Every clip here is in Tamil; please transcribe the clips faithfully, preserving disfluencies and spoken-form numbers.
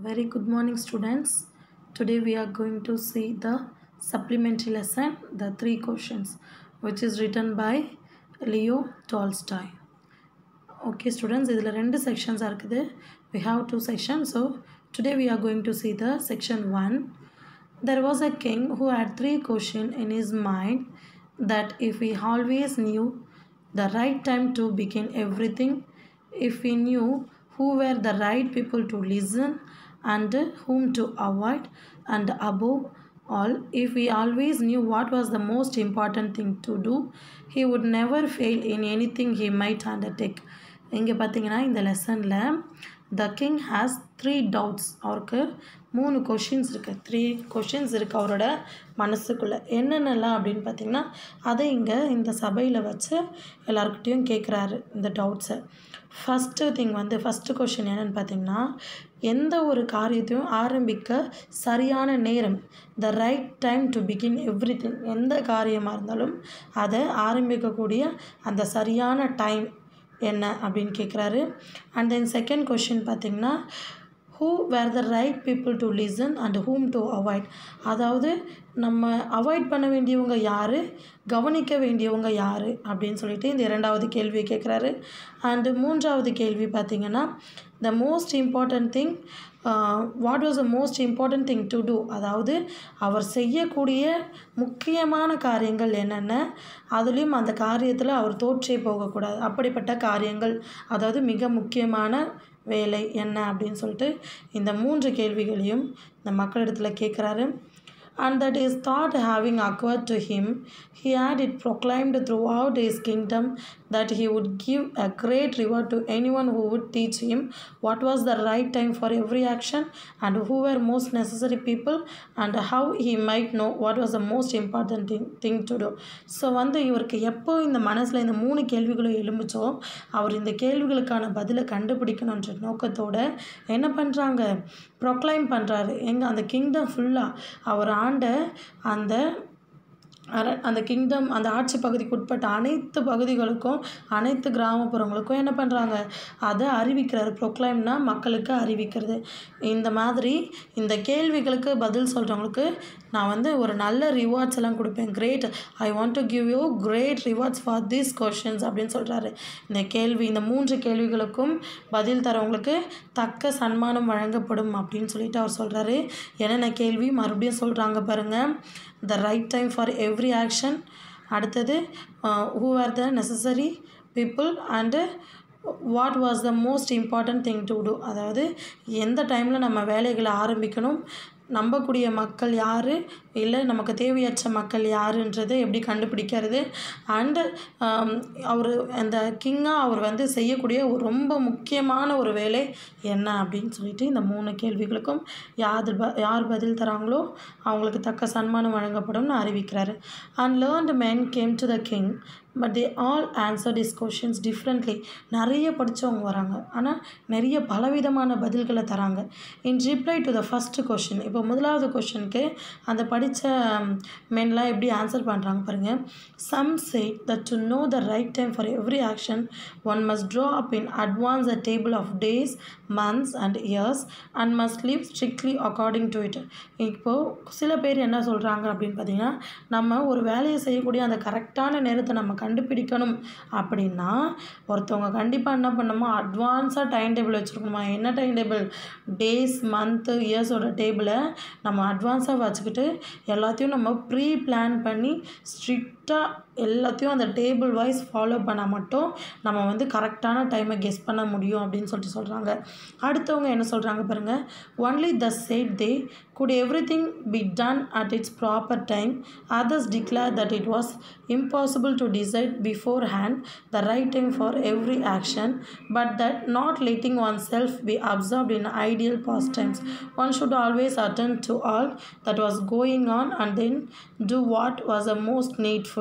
Very good morning, students. Today we are going to see the supplementary lesson, the three questions, which is written by Leo Tolstoy. Okay, students, இதில் ரெண்டு sections இருக்குது. We have two sections. So today we are going to see the section one. There was a king who had three questions in his mind, that if he always knew the right time to begin everything, if he knew who were the right people to listen and whom to avoid, and above all, if he always knew what was the most important thing to do, he would never fail in anything he might undertake. இங்கே பார்த்தீங்கன்னா இந்த லெசனில் the king has three doubts. அவருக்கு மூணு கொஷின்ஸ் இருக்குது, த்ரீ கொஷின்ஸ் இருக்குது அவரோட மனசுக்குள்ளே. என்னென்னலாம் அப்படின்னு பார்த்திங்கன்னா அதை இங்கே இந்த சபையில் வச்சு எல்லாருக்கிட்டையும் கேட்குறாரு இந்த டவுட்ஸை. ஃபஸ்ட்டு திங் வந்து ஃபஸ்ட்டு கொஷின் என்னென்னு பார்த்திங்கன்னா, எந்த ஒரு காரியத்தையும் ஆரம்பிக்க சரியான நேரம், the right time to begin everything, எந்த காரியமாக இருந்தாலும் அதை ஆரம்பிக்கக்கூடிய அந்த சரியான டைம் என்ன அப்படின்னு கேட்குறாரு. அண்ட் தென் செகண்ட் கொஷின் பார்த்திங்கன்னா, who were the right people to listen and whom to avoid, அதாவது நம்ம அவாய்ட் பண்ண வேண்டியவங்க யார், கவனிக்க வேண்டியவங்க யார் அப்படின்னு சொல்லிட்டு இந்த இரண்டாவது கேள்வியை கேட்குறாரு. அண்டு மூன்றாவது கேள்வி பார்த்திங்கன்னா, the most important thing what was the most important thing to do, அதாவது அவர் செய்யக்கூடிய முக்கியமான காரியங்கள் என்னென்ன, அதுலேயும் அந்த காரியத்தில் அவர் தோற்றே போகக்கூடாது, அப்படிப்பட்ட காரியங்கள், அதாவது மிக முக்கியமான வேலை என்ன அப்படின்னு சொல்லிட்டு இந்த மூன்று கேள்விகளையும் இந்த மக்களிடத்தில் கேட்குறாரு. And that his thought having occurred to him, he had it proclaimed throughout his kingdom that he would give a great reward to anyone who would teach him what was the right time for every action and who were most necessary people and how he might know what was the most important thing, thing to do. So வந்து இவருக்கு எப்போ இந்த மனசில் இந்த மூணு கேள்விகளும் எழும்பிச்சோ அவர் இந்த கேள்விகளுக்கான பதிலை கண்டுபிடிக்கணுன்ற நோக்கத்தோடு என்ன பண்ணுறாங்க, ப்ரொக்ளைம் பண்ணுறாரு. எங்கே அந்த கிங்டம் ஃபுல்லாக அவர் ஆண்ட அந்த அர அந்த கிங்டம் அந்த ஆட்சி பகுதிக்கு உட்பட்ட அனைத்து பகுதிகளுக்கும் அனைத்து கிராமப்புறங்களுக்கும் என்ன பண்ணுறாங்க, அதை அறிவிக்கிறாரு. ப்ரொக்ளைம்னா மக்களுக்கு அறிவிக்கிறது. இந்த மாதிரி இந்த கேள்விகளுக்கு பதில் சொல்கிறவங்களுக்கு நான் வந்து ஒரு நல்ல ரிவார்ட்ஸ் எல்லாம் கொடுப்பேன். Great, I want to give you great rewards for these questions அப்படின்னு சொல்கிறாரு. இந்த கேள்வி இந்த மூன்று கேள்விகளுக்கும் பதில் தரவங்களுக்கு தக்க சன்மானம் வழங்கப்படும் அப்படின்னு சொல்லிட்டு அவர் சொல்கிறாரு. என்னென்ன கேள்வி மறுபடியும் சொல்கிறாங்க பாருங்கள். The right time for every action, அடுத்தது who are the necessary people and what was the most important thing to do, அதாவது எந்த டைமில் நம்ம வேலைகளை ஆரம்பிக்கணும், நம்பக்கூடிய மக்கள் யார், இல்லை நமக்கு தேவையற்ற மக்கள் யாருன்றதை எப்படி கண்டுபிடிக்கிறது, அண்டு அவர் அந்த கிங்காக அவர் வந்து செய்யக்கூடிய ஒரு ரொம்ப முக்கியமான ஒரு வேலை என்ன அப்படின்னு சொல்லிட்டு இந்த மூணு கேள்விகளுக்கும் யார் ப யார் பதில் தராங்களோ அவங்களுக்கு தக்க சன்மானம் வழங்கப்படும்னு அறிவிக்கிறாரு. And learned men came to the king but they all answered is questions differently. நிறைய படித்தவங்க வராங்க, ஆனால் நிறைய பலவிதமான பதில்களை தராங்க. In reply to the first question, இப்போ முதலாவது கொஷனுக்கு அந்த படித்த மென்லாம் எப்படி ஆன்சர் பண்ணுறாங்க பாருங்கள். Some say that to know the right time for every action one must draw up in advance a table of days, months and years and must live strictly according to it. இப்போது சில பேர் என்ன சொல்கிறாங்க அப்படின்னு பார்த்தீங்கன்னா, நம்ம ஒரு வேலையை செய்யக்கூடிய அந்த கரெக்டான நேரத்தை நம்ம கண்டுபிடிக்கணும் அப்படின்னா ஒருத்தவங்க கண்டிப்பாக என்ன பண்ணணுமா, அட்வான்ஸாக டைம் டேபிள் வச்சுருக்கணுமா. என்ன டைம் டேபிள், டேஸ் மந்த்து இயர்ஸோட டேபிளை நம்ம அட்வான்ஸாக வச்சுக்கிட்டு எல்லாத்தையும் நம்ம ப்ரீ பிளான் பண்ணி ஸ்ட்ரிக்டாக எல்லாத்தையும் அந்த டேபிள் வைஸ் ஃபாலோ பண்ணால் மட்டும் நம்ம வந்து கரெக்டான டைமை கெஸ் பண்ண முடியும் அப்படின்னு சொல்லிட்டு சொல்கிறாங்க. அடுத்தவங்க என்ன சொல்கிறாங்க பாருங்கள். Only the said they could everything be done at its proper time. Others declare that it was impossible to decide beforehand the right time for every action, but that not letting oneself be absorbed in ideal pastimes, one should always attend to all that was going on and then do what was the most needful.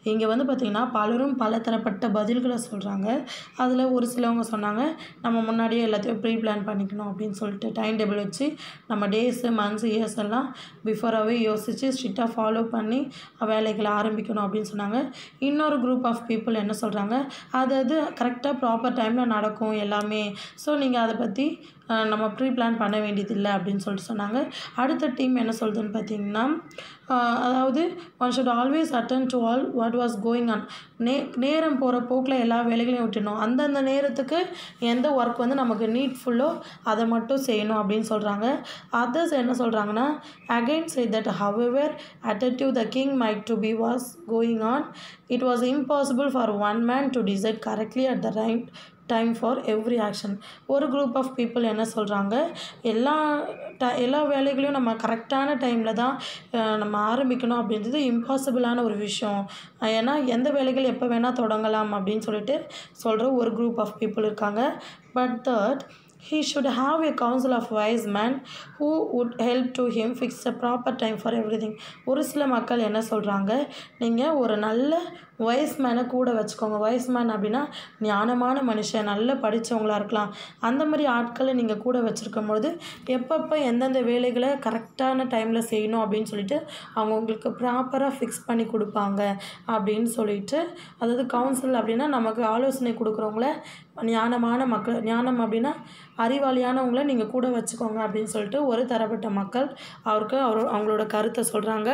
இங்கே வந்து பார்த்திங்கன்னா பலரும் பல தரப்பட்ட பதில்களை சொல்கிறாங்க. அதில் ஒரு சிலவங்க சொன்னாங்க நம்ம முன்னாடியே எல்லாத்தையும் ப்ரீ பிளான் பண்ணிக்கணும் அப்படின்னு சொல்லிட்டு டைம் டேபிள் வச்சு நம்ம டேஸு மந்த்ஸ் இயர்ஸ் எல்லாம் பிஃபோராகவே யோசித்து ஸ்ட்ரிக்டாக ஃபாலோ பண்ணி வேலைகளை ஆரம்பிக்கணும் அப்படின்னு சொன்னாங்க. இன்னொரு குரூப் ஆஃப் பீப்புள் என்ன சொல்கிறாங்க, அதாவது கரெக்டாக ப்ராப்பர் டைமில் நடக்கும் எல்லாமே, ஸோ நீங்கள் அதை பற்றி நம்ம ப்ரீ பிளான் பண்ண வேண்டியதில்லை அப்படின்னு சொல்லிட்டு சொன்னாங்க. அடுத்த டீம் என்ன சொல்லுதுன்னு பார்த்தீங்கன்னா, அதாவது one should always attend to all what was going on. நே நேரம் போகிற போக்கில் எல்லா வேலைகளையும் விட்டுணும், அந்தந்த நேரத்துக்கு எந்த ஒர்க் வந்து நமக்கு நீட்ஃபுல்லோ அதை மட்டும் செய்யணும் அப்படின்னு சொல்கிறாங்க. அதர்ஸ் என்ன சொல்கிறாங்கன்னா, again say that however attitude the king might to be was going on, it was impossible for one man to decide correctly at the right time for every action. ஒரு குரூப் ஆஃப் பீப்புள் என்ன சொல்கிறாங்க, எல்லா ட எல்லா வேலைகளையும் நம்ம கரெக்டான டைமில் தான் நம்ம ஆரம்பிக்கணும் அப்படின்றது இம்பாசிபிளான ஒரு விஷயம். ஏன்னா எந்த வேலைகள் எப்போ வேணால் தொடங்கலாம் அப்படின்னு சொல்லிட்டு சொல்கிற ஒரு குரூப் ஆஃப் பீப்புள் இருக்காங்க. But that he should have a council of wise men who would help to him fix a proper time for everything. ஒரு சில மக்கள் என்ன சொல்கிறாங்க, நீங்கள் ஒரு நல்ல வைஸ் மேனை கூட வச்சுக்கோங்க. வைஸ் மேன் அப்படின்னா ஞானமான மனுஷன், நல்ல படித்தவங்களாக இருக்கலாம். அந்த மாதிரி ஆட்களை நீங்கள் கூட வச்சுருக்கும் பொழுது எப்பப்போ எந்தெந்த வேலைகளை கரெக்டான டைமில் செய்யணும் அப்படின்னு சொல்லிட்டு அவங்க உங்களுக்கு ப்ராப்பராக ஃபிக்ஸ் பண்ணி கொடுப்பாங்க அப்படின்னு சொல்லிட்டு, அதாவது கவுன்சில் அப்படின்னா நமக்கு ஆலோசனை கொடுக்குறவங்கள ஞானமான மக்கள், ஞானம் அப்படின்னா அறிவாளியானவங்கள நீங்கள் கூட வச்சுக்கோங்க அப்படின்னு சொல்லிட்டு ஒரு தரப்பட்ட மக்கள் அவருக்கு அவர் அவங்களோட கருத்தை சொல்கிறாங்க.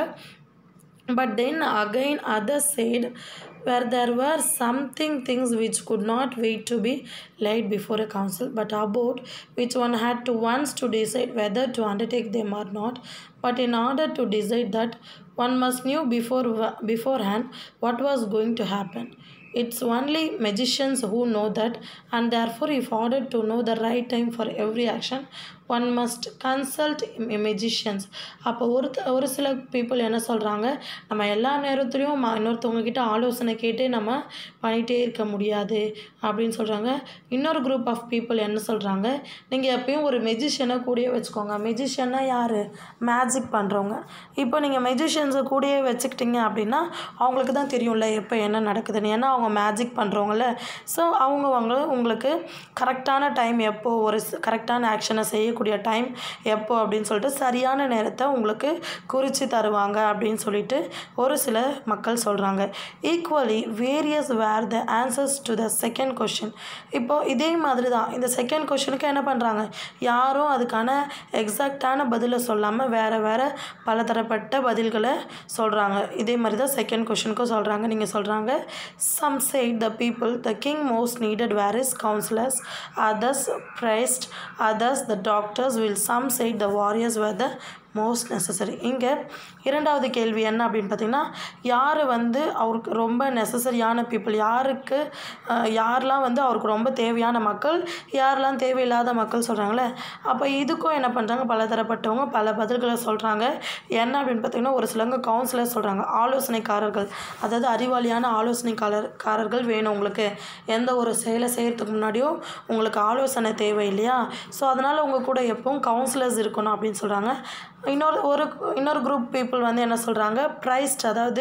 But then again others said where there were something things which could not wait to be laid before a council, but about which one had to once to decide whether to undertake them or not. But in order to decide that, one must knew before beforehand what was going to happen. It's only magicians who know that, and therefore if ordered to know the right time for every action, one must consult magicians. அப்போ ஒரு ஒரு சில பீப்புள் என்ன சொல்கிறாங்க, நம்ம எல்லா நேரத்துலையும் இன்னொருத்தவங்கக்கிட்ட ஆலோசனை கேட்டே நம்ம பண்ணிகிட்டே இருக்க முடியாது அப்படின்னு சொல்கிறாங்க. இன்னொரு குரூப் ஆஃப் பீப்புள் என்ன சொல்கிறாங்க, நீங்கள் எப்பயும் ஒரு மெஜிஷியனை கூடயே வச்சுக்கோங்க. மெஜிஷியன்னா யார், மேஜிக் பண்ணுறவங்க. இப்போ நீங்கள் மெஜிஷியன்ஸை கூடயே வச்சுக்கிட்டீங்க அப்படின்னா அவங்களுக்கு தான் தெரியும்ல எப்போ என்ன நடக்குதுன்னு, ஏன்னா அவங்க மேஜிக் பண்ணுறவங்கள. ஸோ அவங்க அவங்க உங்களுக்கு கரெக்டான டைம் எப்போ, ஒரு கரெக்டான ஆக்ஷனை செய்யக்கூடிய டைம் எப்போ அப்படின்னு சொல்லிட்டு சரியான நேரத்தை உங்களுக்கு குறித்து தருவாங்க அப்படின்னு சொல்லிட்டு ஒரு சில மக்கள் சொல்கிறாங்க. Equally various were the answers to the second question. இப்போது இதே மாதிரி தான் இந்த செகண்ட் கொஷினுக்கு என்ன பண்ணுறாங்க, யாரும் அதுக்கான எக்ஸாக்டான பதிலை சொல்லாமல் வேறு வேறு பலதரப்பட்ட பதில்களை சொல்கிறாங்க. இதே மாதிரி தான் செகண்ட் கொஷினுக்கும் சொல்கிறாங்க. நீங்கள் சொல்கிறாங்க, some said the people the king most needed were his counselors, others praised, others the doctors, will some said the warriors were the most necessary. இங்கே இரண்டாவது கேள்வி என்ன அப்படின்னு பார்த்திங்கன்னா, யார் வந்து அவருக்கு ரொம்ப நெசசரியான பீப்புள், யாருக்கு யாரெலாம் வந்து அவருக்கு ரொம்ப தேவையான மக்கள், யாரெல்லாம் தேவையில்லாத மக்கள் சொல்கிறாங்களே. அப்போ இதுக்கும் என்ன பண்ணுறாங்க, பலதரப்பட்டவங்க பல பதில்களை சொல்கிறாங்க. என்ன அப்படின்னு பார்த்திங்கன்னா, ஒரு சிலவங்க கவுன்சிலர் சொல்கிறாங்க, ஆலோசனைக்காரர்கள், அதாவது அறிவாளியான ஆலோசனைக்காரர் காரர்கள் வேணும் உங்களுக்கு. எந்த ஒரு செயலை செய்கிறதுக்கு முன்னாடியும் உங்களுக்கு ஆலோசனை தேவை இல்லையா, ஸோ அதனால் உங்கள் கூட எப்பவும் கவுன்சிலர்ஸ் இருக்கணும் அப்படின்னு சொல்கிறாங்க. இன்னொரு ஒரு இன்னொரு குரூப் பீப்புள் வந்து என்ன சொல்கிறாங்க, ப்ரைஸ்ட், அதாவது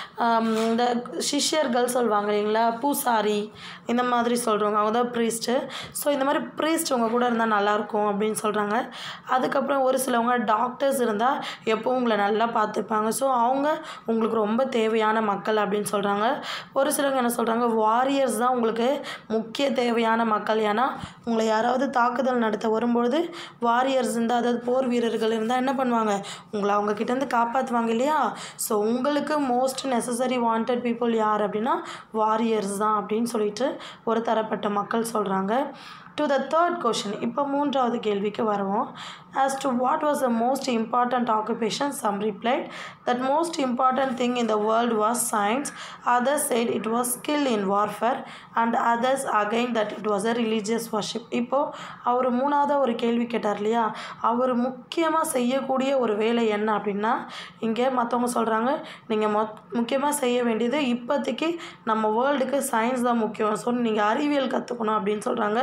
இந்த சிஷ்யர்கள் சொல்லுவாங்க இல்லைங்களா, பூசாரி, இந்த மாதிரி சொல்கிறவங்க அவங்க தான் ப்ரீஸ்ட்டு. ஸோ இந்த மாதிரி ப்ரீஸ்ட் உங்கள் கூட இருந்தால் நல்லாயிருக்கும் அப்படின்னு சொல்கிறாங்க. அதுக்கப்புறம் ஒரு சிலவங்க டாக்டர்ஸ் இருந்தால் எப்போவும் உங்களை நல்லா பார்த்துப்பாங்க, ஸோ அவங்க உங்களுக்கு ரொம்ப தேவையான மக்கள் அப்படின்னு சொல்கிறாங்க. ஒரு சிலவங்க என்ன சொல்கிறாங்க, வாரியர்ஸ் தான் உங்களுக்கு முக்கிய தேவையான மக்கள். ஏன்னா உங்களை யாராவது தாக்குதல் நடத்த வரும்பொழுது வாரியர்ஸ் இருந்தால், அதாவது போர் வீரர்கள் இருந்தால் என்ன பண்ணுவாங்க, உங்களை அவங்க கிட்டேருந்து காப்பாற்றுவாங்க இல்லையா. ஸோ உங்களுக்கு மோஸ்ட் நெசசரி வாண்டட் பீப்புள் யார் அப்படின்னா வாரியர்ஸ் தான் அப்படின்னு சொல்லிட்டு ஒரு தரப்பட்ட மக்கள் சொல்கிறாங்க. டு த தேர்ட் கொஷின், இப்போ மூன்றாவது கேள்விக்கு வருவோம். as to what was the most important occupation, some replied that most important thing in the world was science, others said it was skill in warfare, and others again that it was a religious worship. இப்போது அவர் மூணாவது ஒரு கேள்வி கேட்டார் இல்லையா, அவர் முக்கியமாக செய்யக்கூடிய ஒரு வேலை என்ன அப்படின்னா, இங்கே மற்றவங்க சொல்கிறாங்க நீங்கள் மொ முக்கியமாக செய்ய வேண்டியது இப்போதைக்கு நம்ம வேர்ல்டுக்கு சயின்ஸ் தான் முக்கியம், ஸோ நீங்கள் அறிவியல் கற்றுக்கணும் அப்படின்னு சொல்கிறாங்க.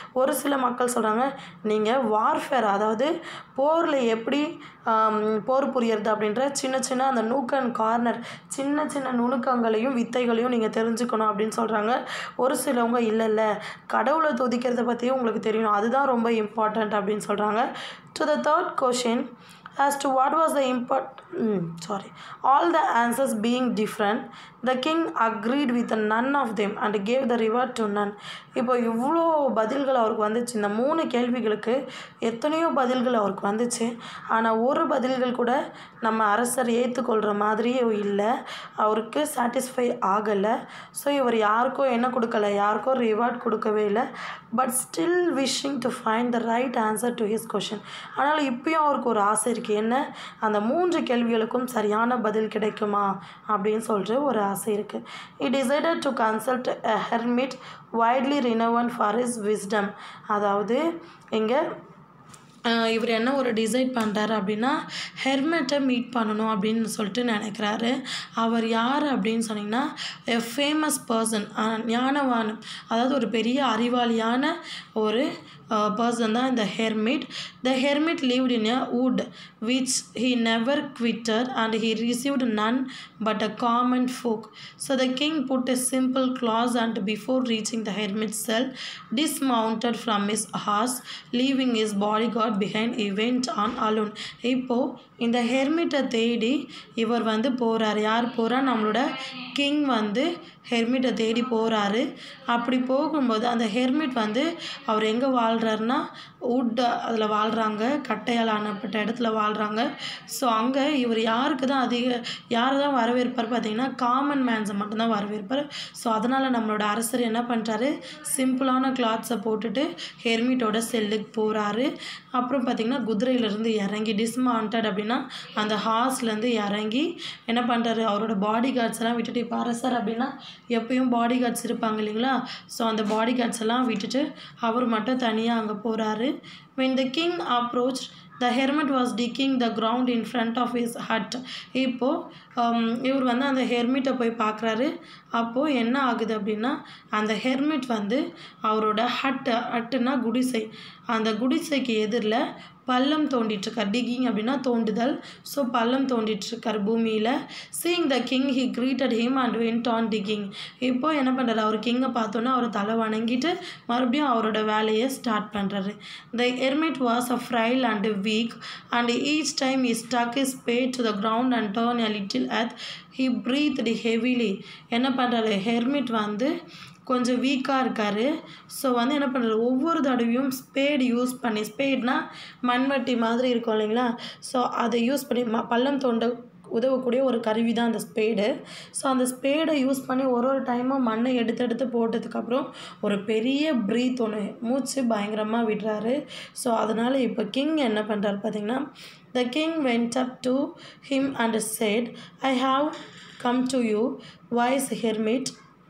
ஒரு சில மக்கள் சொல்கிறாங்க நீங்கள் வார்ஃபேர் அதாவது போரில் எப்படி போர் புரியறது அப்படின்ற சின்ன சின்ன அந்த நூக் அண்ட் கார்னர் சின்ன சின்ன நுணுக்கங்களையும் வித்தைகளையும் நீங்கள் தெரிஞ்சுக்கணும் அப்படின்னு சொல்கிறாங்க. ஒரு சிலவங்க இல்லை இல்லை கடவுளை துதிக்கிறத பற்றியும் உங்களுக்கு தெரியணும் அதுதான் ரொம்ப இம்பார்ட்டண்ட் அப்படின்னு சொல்கிறாங்க. To the third question as to what was the import mm, sorry all the answers being different the king agreed with none of them and gave the reward to none. இப்போ இவ்வளோ பதில்கள் அவருக்கு வந்துச்சு. இந்த மூணு கேள்விகளுக்கு எத்தனையோ பதில்கள் அவருக்கு வந்துச்சு. ஆனால் ஒரு பதில்கள் கூட நம்ம அரசர் ஏற்றுக்கொள்கிற மாதிரியே இல்லை, அவருக்கு சாட்டிஸ்ஃபை ஆகலை. ஸோ இவர் யாருக்கும் என்ன கொடுக்கல, யாருக்கும் ரிவார்ட் கொடுக்கவே இல்லை. But still wishing to find the right answer to his question. ஆனால் இப்பயும் அவருக்கு ஒரு ஆசை இருக்குது, என்ன அந்த மூன்று கேள்விகளுக்கும் சரியான பதில் கிடைக்குமா அப்படின்னு சொல்லிட்டு ஒரு ஆசை இருக்குது. He decided to consult a hermit widely renowned for his wisdom. அதாவது இங்கே இவர் என்ன ஒரு டிசைட் பண்ணுறாரு அப்படின்னா ஹெர்மெட்டை மீட் பண்ணணும் அப்படின்னு சொல்லிட்டு நினைக்கிறாரு. அவர் யார் அப்படின்னு சொன்னிங்கன்னா எ ஃபேமஸ் பர்சன், ஞானவான், அதாவது ஒரு பெரிய அறிவாளியான ஒரு பர்சன் தான் இந்த hermit. The hermit lived in a wood which he never quitted and he received none but a common folk. So the king put a simple clause and before reaching the hermit's cell dismounted from his horse leaving his bodyguard behind. He went on alone. இப்போ இந்த ஹெர்மிட்டை தேடி இவர் வந்து போகிறார். யார் போகிறா? நம்மளோட கிங் வந்து ஹெர்மிட்டை தேடி போகிறாரு. அப்படி போகும்போது அந்த ஹெர்மிட் வந்து அவர் எங்கே வாழ்கிறாருன்னா வுட் அதில் வாழ்கிறாங்க, கட்டையால் ஆனப்பட்ட இடத்துல வாழ்கிறாங்க. ஸோ அங்கே இவர் யாருக்கு தான் அதிக யாரை தான் வரவேற்பார் பார்த்தீங்கன்னா காமன் மேன்ஸை மட்டும்தான் வரவேற்பார். ஸோ அதனால் நம்மளோட அரசர் என்ன பண்ணுறாரு, சிம்பிளான கிளாத்ஸை போட்டுட்டு ஹெர்மிட்டோட செல்லுக்கு போகிறாரு. அப்புறம் பார்த்திங்கன்னா குதிரையிலேருந்து இறங்கி டிஸ்மவுண்டட் அப்படின்னா அந்த ஹார்ஸ்லேருந்து இறங்கி என்ன பண்ணுறாரு, அவரோட பாடி கார்ட்ஸ் எல்லாம் விட்டுட்டு, இப்போ அரசர் அப்படின்னா எப்பயும் பாடி கார்ட்ஸ் இருப்பாங்க இல்லைங்களா, ஸோ அந்த பாடி கார்ட்ஸ் எல்லாம் விட்டுட்டு அவர் மட்டும் தனியாக அங்கே போகிறாரு. When the king approached, the hermit was digging the ground in front of his hut. இப்போது இவர் வந்து அந்த ஹெர்மிட்டை போய் பார்க்குறாரு. அப்போது என்ன ஆகுது அப்படின்னா அந்த ஹெர்மிட் வந்து அவரோட ஹட்டு ஹட்டுனா குடிசை, அந்த குடிசைக்கு எதிரில் பள்ளம் தோண்டிட்டுருக்கார். டிகிங் அப்படின்னா தோண்டுதல். ஸோ பள்ளம் தோண்டிட்டுருக்கார் பூமியில். Seeing the king he greeted him and went on digging. இப்போது என்ன பண்ணுறாரு, அவர் கிங்கை பார்த்தோன்னா அவர் தலை வணங்கிட்டு மறுபடியும் அவரோட வேலையை ஸ்டார்ட் பண்ணுறாரு. The hermit was a frail and weak and each time he stuck his spade to the ground and turned a little earth he breathed heavily. என்ன பண்ணுறாரு, ஹெர்மிட் வந்து கொஞ்சம் வீக்காக இருக்கார். ஸோ வந்து என்ன பண்ணுறாரு, ஒவ்வொரு தடவையும் ஸ்பேடு யூஸ் பண்ணி, ஸ்பேட்னா மண்வெட்டி மாதிரி இருக்கும் இல்லைங்களா, ஸோ அதை யூஸ் பண்ணி ம பள்ளம் தோண்ட உதவக்கூடிய ஒரு கருவி தான் அந்த ஸ்பேடு. ஸோ அந்த ஸ்பேடை யூஸ் பண்ணி ஒரு ஒரு டைமும் மண்ணை எடுத்து எடுத்து போட்டதுக்கப்புறம் ஒரு பெரிய ப்ரீத் ஒன்று மூச்சு பயங்கரமாக விடுறாரு. ஸோ அதனால் இப்போ கிங் என்ன பண்ணுறாரு பார்த்தீங்கன்னா, the king went up to him and said, I have come to you, wise hermit,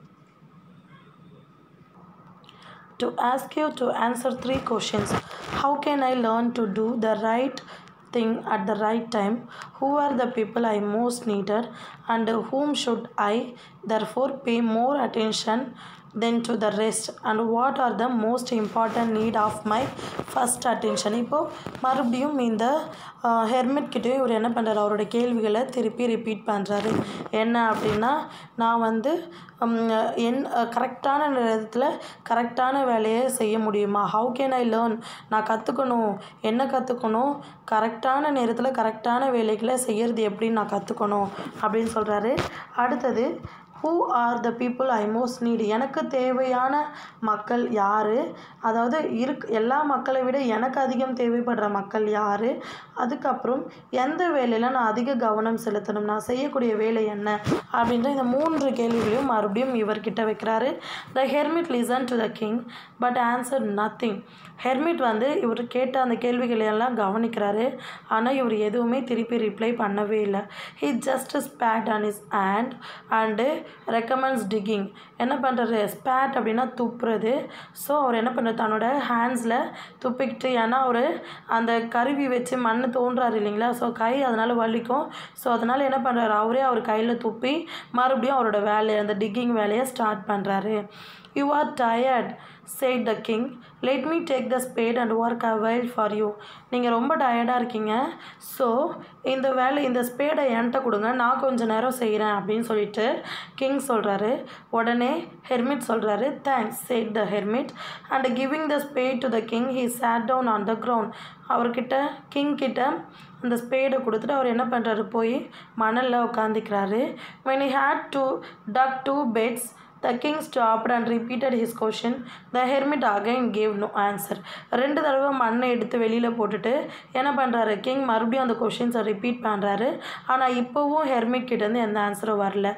to ask you to answer three questions. How can I learn to do the right thing at the right time? Who are the people I most needed? And whom should I therefore pay more attention than to the rest? And what are the most important need of my first attention? இப்போது மறுபடியும் இந்த ஹெர்மிட் கிட்டே இவர் என்ன பண்ணுறாரு, அவரோட கேள்விகளை திருப்பி ரிப்பீட் பண்ணுறாரு. என்ன அப்படின்னா, நான் வந்து என் கரெக்டான நேரத்தில் கரெக்டான வேலையை செய்ய முடியுமா? ஹவு கேன் ஐ லேர்ன், நான் கற்றுக்கணும், என்ன கற்றுக்கணும், கரெக்டான நேரத்தில் கரெக்டான வேலைகளை செய்கிறது எப்படின்னு நான் கற்றுக்கணும் அப்படின்னு சொல்கிறாரு. அடுத்தது who are the people I most need, எனக்கு தேவையான மக்கள் யார், அதாவது இருக் எல்லா மக்களை விட எனக்கு அதிகம் தேவைப்படுற மக்கள் யார், அதுக்கப்புறம் எந்த வேலையில் நான் அதிக கவனம் செலுத்தணும், நான் செய்யக்கூடிய வேலை என்ன அப்படின்ற இந்த மூன்று கேள்விகளையும் மறுபடியும் இவர்கிட்ட வைக்கிறாரு. The hermit listen to the king but answer nothing. Hermit வந்து இவர் கேட்ட அந்த கேள்விகளையெல்லாம் கவனிக்கிறாரு, ஆனால் இவர் எதுவுமே திருப்பி ரிப்ளை பண்ணவே இல்லை. He just spade on his hand and recommends digging. என்ன பண்ணுறாரு, ஸ்பேட் அப்படின்னா துப்புறது. ஸோ அவர் என்ன பண்ணுறாரு, தன்னோட ஹேண்ட்ஸில் துப்பிக்கிட்டு, ஏன்னா அவர் அந்த கருவி வச்சு மண் தோன்றாரு இல்லைங்களா, ஸோ கை அதனால் வலிக்கும். ஸோ அதனால் என்ன பண்ணுறாரு, அவரே அவர் கையில் துப்பி மறுபடியும் அவரோட வேலையை அந்த டிக்கிங் வேலையை ஸ்டார்ட் பண்ணுறாரு. You are tired said the king. Let me take the spade and work a while for you. நீங்கள் ரொம்ப டயர்டாக இருக்கீங்க, ஸோ இந்த வேலை இந்த ஸ்பேடை என்கிட்ட கொடுங்க, நான் கொஞ்சம் நேரம் செய்கிறேன் அப்படின்னு சொல்லிட்டு கிங் சொல்கிறாரு. உடனே ஹெர்மிட் சொல்கிறாரு, thanks said the hermit, and giving the spade to the king he sat down on the ground. அவர்கிட்ட கிங் கிட்ட அந்த ஸ்பேடை கொடுத்துட்டு அவர் என்ன பண்ணுறாரு, போய் மணலில் உட்காந்துக்கிறாரு. when he had to dug two beds, the king stopped and repeated his question. The hermit again gave no answer. ரெண்டு தடவை மண்ணை எடுத்து வெளியில் போட்டுட்டு என்ன பண்ணுறாரு, கிங் மறுபடியும் அந்த கொஷின்ஸை ரிப்பீட் பண்ணுறாரு. ஆனால் இப்போவும் ஹெர்மிட் கிட்டேருந்து எந்த ஆன்சரும் வரல.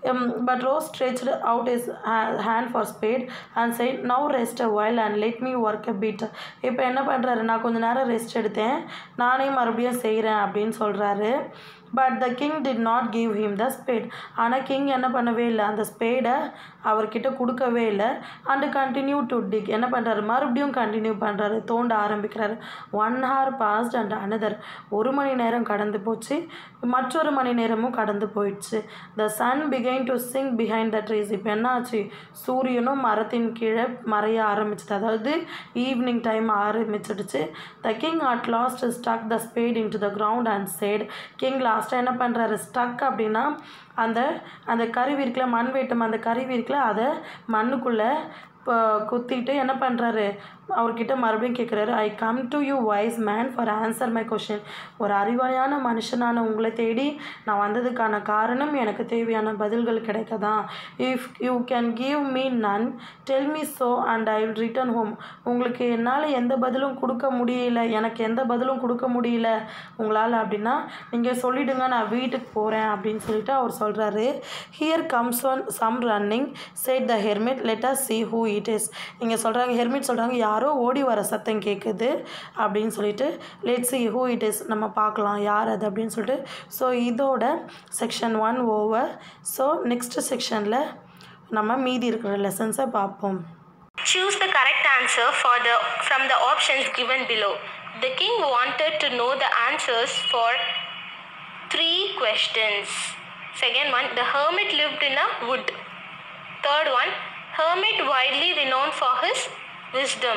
But rose stretched out his hand for spade and said, now rest a while and let me work a bit. இப்போ என்ன பண்ணுறாரு, நான் கொஞ்சம் நேரம் ரெஸ்ட் எடுத்தேன், நானே மறுபடியும் செய்கிறேன் அப்படின்னு சொல்கிறாரு. But the king did not give him the spade. ஆனால் கிங் என்ன பண்ணவே இல்லை, அந்த ஸ்பேடை அவர்கிட்ட கொடுக்கவே இல்லை. And continue to dig. என்ன பண்ணுறாரு, மறுபடியும் கண்டினியூ பண்ணுறாரு, தோண்ட ஆரம்பிக்கிறாரு. One hour passed and another. ஒரு மணி நேரம் கடந்து போச்சு, மற்றொரு மணி நேரமும் கடந்து போயிடுச்சு. The sun began to sink behind the trees. இப்போ என்ன ஆச்சு, சூரியனும் மரத்தின் கீழே மறைய ஆரம்பிச்சிது, அதாவது ஈவினிங் டைம் ஆரம்பிச்சிடுச்சு. The king at last stuck the spade into the ground and sat. King லாஸ்ட்டாக என்ன பண்ணுறாரு, ஸ்டக் அப்படின்னா அந்த அந்த கருவி இருக்குல்ல, மண் வெட்டும் அந்த கருவி இருக்குல்ல, அதை மண்ணுக்குள்ளே இப்போ குத்திட்டு என்ன பண்ணுறாரு, அவர்கிட்ட மறுபடியும் கேட்குறாரு, I come to you wise man for answer my question. ஒரு அறிவாளியான மனுஷனான உங்களை தேடி நான் வந்ததுக்கான காரணம் எனக்கு தேவையான பதில்கள் கிடைக்கதான். If you can give me none tell me so and I will return home. உங்களுக்கு என்னால் எந்த பதிலும் கொடுக்க முடியல, எனக்கு எந்த பதிலும் கொடுக்க முடியல உங்களால் அப்படின்னா நீங்கள் சொல்லிவிடுங்க, நான் வீட்டுக்கு போகிறேன் அப்படின்னு சொல்லிட்டு அவர் சொல்கிறாரு. Here comes one some running said the hermit, let us see who it is. இங்கே சொல்கிறாங்க, ஹெர்மிட் சொல்கிறாங்க, யாரோ ஓடி வர சத்தம் கேட்குது அப்படின்னு சொல்லிட்டு, let's see who it is, நம்ம பார்க்கலாம் யார் அது அப்படின்னு சொல்லிட்டு. ஸோ இதோட section one over. So next செக்ஷனில் நம்ம மீதி இருக்கிற லெசன்ஸை பார்ப்போம். Choose the correct answer for the from the options given below. The king wanted to know the answers for three questions. Second one, the hermit lived in a wood. Third one, hermit widely renowned for his wisdom.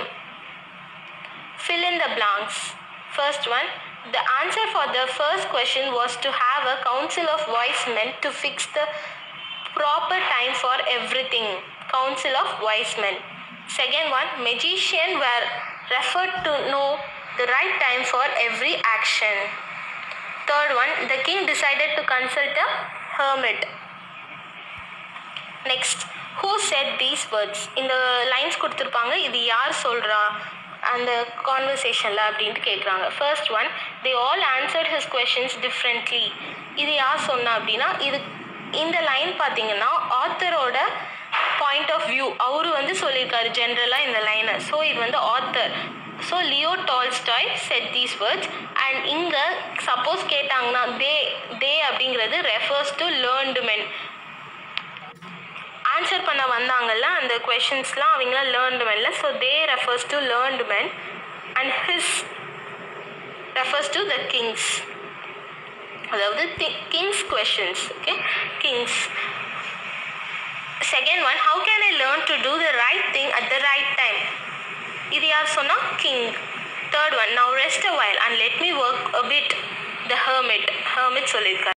Fill in the blanks. First one, the answer for the first question was to have a council of wise men to fix the proper time for everything. Council of wise men. Second one, magician were referred to know the right time for every action. Third one, the king decided to consult a hermit. Next, who said these words? இந்த லைன்ஸ் கொடுத்துருப்பாங்க, இது யார் சொல்கிறா அந்த கான்வர்சேஷனில் அப்படின்ட்டு கேட்குறாங்க. First one, they all answered his questions differently. இது யார் சொன்னா அப்படின்னா, இது இந்த லைன் பார்த்தீங்கன்னா ஆத்தரோட பாயிண்ட் ஆஃப் வியூ, அவரு வந்து சொல்லியிருக்காரு ஜென்ரலாக இந்த லைனை. ஸோ இது வந்து author. So Leo Tolstoy said these words. And இங்கே சப்போஸ் கேட்டாங்கன்னா தே தே அப்படிங்கிறது refers to learned men. Answer பண்ண வந்தாங்கல்ல அந்த கொஷின்ஸ்லாம் அவங்களாம் லேர்ன்டு மென்ல. So they refers to learned men and his refers to the kings, அதாவது kings questions. Okay, kings. Second one, how can I learn to do the right thing at the right time. இது யார் சொன்னால் king. Third one, now rest a while and let me work a bit. The hermit hermit சொல்லியிருக்காரு.